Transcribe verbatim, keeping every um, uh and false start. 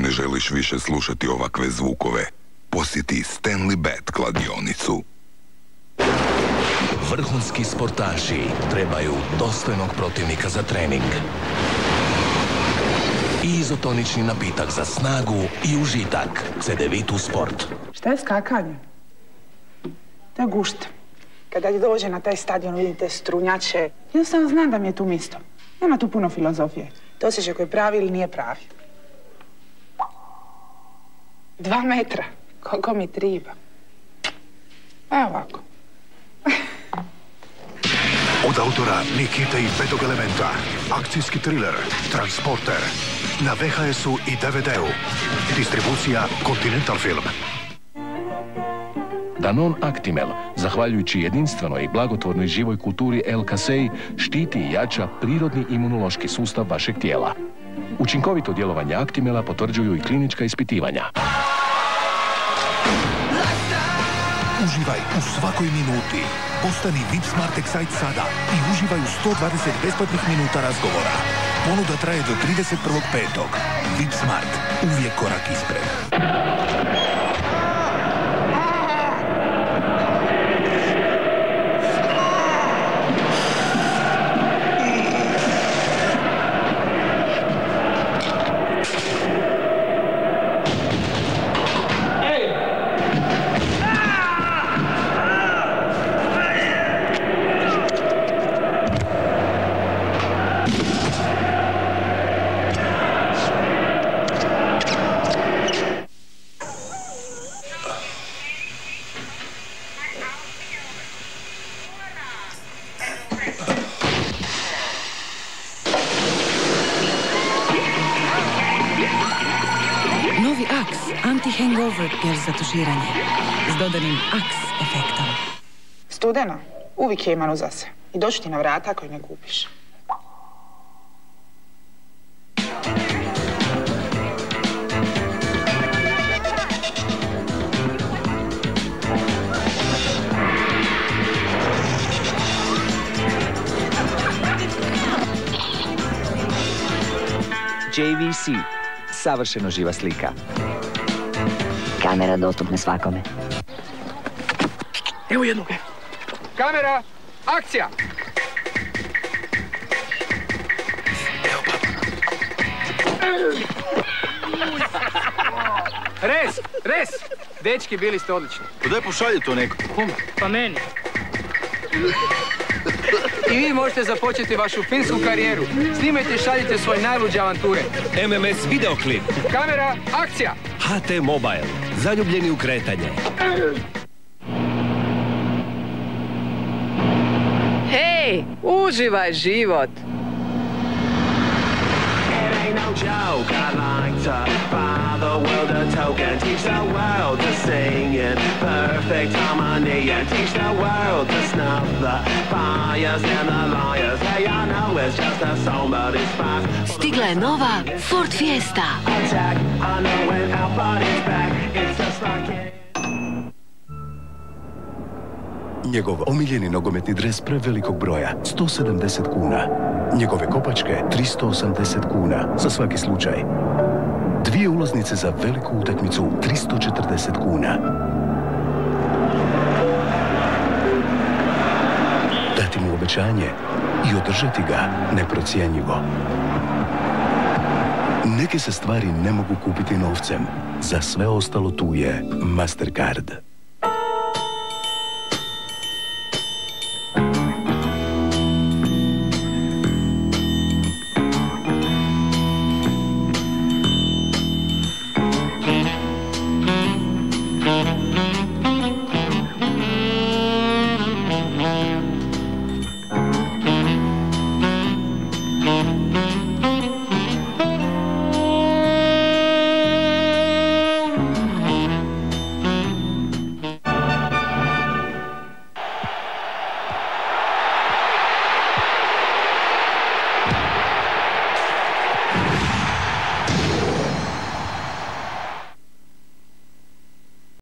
ne želiš više slušati ovakve zvukove, posjeti Stanley Bet kladionicu. Vrhunski sportaši trebaju dostojnog protivnika za trening. I izotonični napitak za snagu i užitak. Cedevitu Sport. Šta je skakanje? To je gušt. Kada dođe na taj stadion, vidite strunjače, jednostavno znam da mi je tu mjesto. Nema tu puno filozofije. To osjećaj koji je pravi ili nije pravi. Dva metra. Koliko mi triba. Evo ovako. Od autora Nikite i Petog elementa. Akcijski thriller Transporter. Na ve ha esu i de ve de u. Distribucija Continental Film. Danon Actimel, zahvaljujući jedinstvenoj i blagotvornoj živoj kulturi El Kasei, štiti i jača prirodni imunološki sustav vašeg tijela. Učinkovito djelovanje Actimela potvrđuju i klinička ispitivanja. Uživaj u svakoj minuti. Postani V I P Smart Excite sada i uživaj u sto dvadeset besplatnih minuta razgovora. Ponuda traje do trideset prvog petog V I P Smart. Uvijek korak ispred. Novi Axe anti-hangover gel za tuširanje s dodanim Axe efektom. Studena, uvijek je iman uza se. I doći ti na vrata ako je ne gubiš. J V C. Savršeno živa slika. Kamera dostupna svakome. Evo jednog. Kamera, akcija! Res, res! Dečki, bili ste odlični. Pa daj pošalji to neko. Kum, pa meni. I vi možete započeti vašu filmsku karijeru. Snimajte i šaljite svoje najluđe avanture. M M S videoklip. Kamera, akcija! H T Mobile. Zaljubljeni u kretanje. Hej, uživaj život! Joke, I like to buy the world a token, teach the world to sing in perfect harmony, and teach the world to snuff the fires and the liars. Hey, I know it's just a song, but it's fast. Stigla je nova Ford Fiesta. Attack, I know when our body's back, it's just like it. Njegov omiljeni nogometni dres prevelikog broja, sto sedamdeset kuna. Njegove kopačke, tristo osamdeset kuna, za svaki slučaj. Dvije ulaznice za veliku utakmicu, tristo četrdeset kuna. Dati mu obećanje i održati ga neprocjenjivo. Neke se stvari ne mogu kupiti novcem. Za sve ostalo tu je Mastercard.